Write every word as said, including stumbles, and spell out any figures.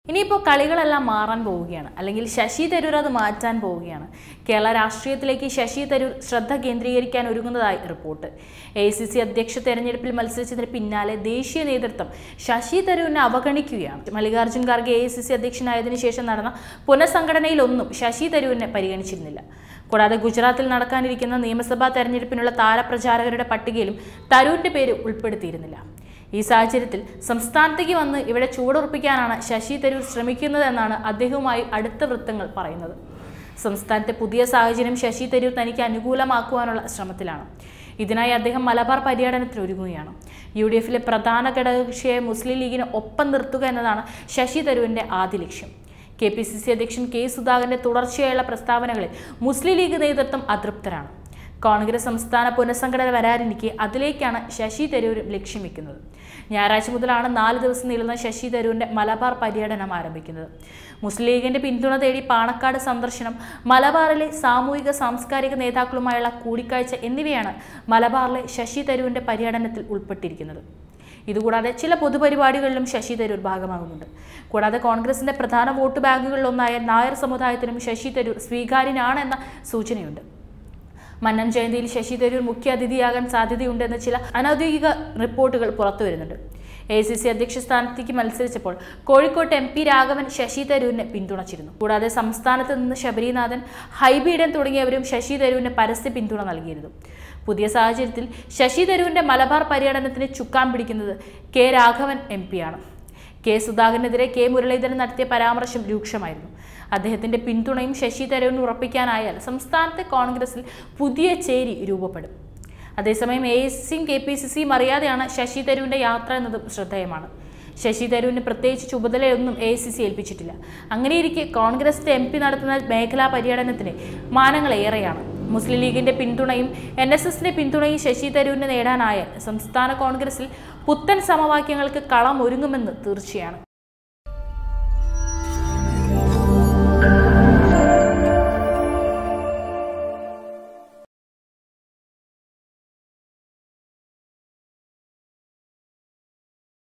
ഇനിയിപ്പോൾ കളികളെല്ലാം മാറാൻ പോവുകയാണ്, അല്ലെങ്കിൽ ശശി തരൂർ അത് മാറ്റാൻ പോവുകയാണ്. കേരള രാഷ്ട്രീയത്തിലേക്ക് ശശി തരൂർ ശ്രദ്ധ കേന്ദ്രീകരിക്കാൻ ഒരുങ്ങുന്നതായി report. A I C C അധ്യക്ഷ തെരഞ്ഞെടുപ്പിൽ മത്സരിച്ചതിന് പിന്നാലെ ദേശീയ നേതൃത്വം ശശി തരൂരിനെ അവഗണിക്കുകയാണ്. Mallikarjun Kharge A I C C അധ്യക്ഷനായതിനു ശേഷം നടന്ന പുനഃസംഘടനയിലൊന്നും ശശി തരൂരിനെ പരിഗണിച്ചിരുന്നില്ല. കൂടാതെ ഗുജറാത്തിൽ നടക്കാനിരിക്കുന്ന നിയമസഭാ തെരഞ്ഞെടുപ്പിനുള്ള താരപ്രചാരകരുടെ പട്ടികയിലും തരൂരിന്റെ പേര് ഉൾപ്പെടുത്തിയിരുന്നില്ല. ഈ സാഹചര്യത്തിൽ സംസ്ഥാനത്തേക്ക് വന്ന് ഇവിടെ ചൂടുറപ്പിക്കാനാണ് ശശി തരൂർ ശ്രമിക്കുന്നതെന്നാണ് അദ്ദേഹവുമായി അടുത്ത വൃത്തങ്ങൾ പറയുന്നത്. സംസ്ഥാനത്തെ പുതിയ സാഹചര്യം ശശി തരൂർ തനിക്ക് അനുകൂലമാക്കുവാനുള്ള ശ്രമത്തിലാണ്. ഇതിനായി അദ്ദേഹം മലബാർ പര്യടനത്തിന് ഒരുങ്ങുകയാണ്. യു ഡി എഫിലെ പ്രധാന ഘടകകക്ഷിയായ മുസ്ലിം ലീഗിനെ ഒപ്പം നിർത്തുക എന്നതാണ് ശശി തരൂരിന്റെ ആദ്യ ലക്ഷ്യം. കെ പി സി സി അധ്യക്ഷൻ കെ സുധാകരന്റെ തുടർച്ചയായുള്ള പ്രസ്താവനകളിൽ മുസ്ലിം ലീഗ് നേതൃത്വം അതൃപ്തരാണ്. കോൺഗ്രസ് സംസ്ഥാന പുനഃസംഘടന വരാനിരിക്കെ അതിലേക്കാണ് ശശി തരൂർ ലക്ഷ്യം വെക്കുന്നത്. ഞായറാഴ്ച മുതലാണ് നാല് ദിവസം നീളുന്ന ശശി തരൂരിന്റെ മലബാർ പര്യടനം ആരംഭിക്കുന്നത്. മുസ്ലിം ലീഗിന്റെ പിന്തുണ തേടി പാണക്കാട് സന്ദർശനം, മലബാറിലെ സാമൂഹിക സാംസ്കാരിക നേതാക്കളുമായുള്ള കൂടിക്കാഴ്ച എന്നിവയാണ് മലബാറിലെ ശശി തരൂരിന്റെ പര്യടനത്തിൽ ഉൾപ്പെട്ടിരിക്കുന്നത്. ഇതുകൂടാതെ ചില പൊതുപരിപാടികളിലും ശശി തരൂർ ഭാഗമാകുന്നുണ്ട്. കൂടാതെ കോൺഗ്രസിന്റെ പ്രധാന വോട്ട് ബാങ്കുകളിലൊന്നായ നായർ സമുദായത്തിനും ശശി തരൂർ സ്വീകാര്യനാണെന്ന സൂചനയുണ്ട്. മന്നം ജയന്തിയിൽ ശശി തരൂർ മുഖ്യ അതിഥിയാകാൻ സാധ്യതയുണ്ടെന്ന് ചില അനൌദ്യോഗിക റിപ്പോർട്ടുകൾ പുറത്തു വരുന്നുണ്ട്. എ ഐ സി സി അധ്യക്ഷ സ്ഥാനത്തേക്ക് മത്സരിച്ചപ്പോൾ കോഴിക്കോട്ട് എം പി രാഘവൻ ശശി തരൂരിനെ പിന്തുണച്ചിരുന്നു. കൂടാതെ സംസ്ഥാനത്ത് നിന്ന് ശബരിനാഥൻ, ഹൈബീഡൻ തുടങ്ങിയവരും ശശി തരൂരിന് പരസ്യ പിന്തുണ നൽകിയിരുന്നു. പുതിയ സാഹചര്യത്തിൽ ശശി തരൂരിന്റെ മലബാർ പര്യടനത്തിന് ചുക്കാൻ പിടിക്കുന്നത് കെ രാഘവൻ എം പിയാണ്. കെ സുധാകരനെതിരെ കെ മുരളീധരൻ നടത്തിയ പരാമർശം രൂക്ഷമായിരുന്നു. അദ്ദേഹത്തിന്റെ പിന്തുണയും ശശി തരൂരിന് ഉറപ്പിക്കാനായാൽ സംസ്ഥാനത്തെ കോൺഗ്രസിൽ പുതിയ ചേരി രൂപപ്പെടും. അതേസമയം എ ഐ സി സിയും കെ പി സി സിയും അറിയാതെയാണ് ശശി തരൂരിന്റെ യാത്ര എന്നതും ശ്രദ്ധേയമാണ്. ശശി തരൂരിന് പ്രത്യേകിച്ച് ചുമതലയൊന്നും എ ഐ സി സി ഏൽപ്പിച്ചിട്ടില്ല. അങ്ങനെയിരിക്കെ കോൺഗ്രസിന്റെ എം പി നടത്തുന്ന മേഖലാ പര്യടനത്തിന് മാനങ്ങളേറെയാണ്. മുസ്ലിം ലീഗിന്റെ പിന്തുണയും എൻ എസ് എസിന്റെ പിന്തുണയും ശശി തരൂരിന് നേടാനായാൽ സംസ്ഥാന കോൺഗ്രസിൽ പുത്തൻ സമവാക്യങ്ങൾക്ക് കളം ഒരുങ്ങുമെന്ന് തീർച്ചയാണ്.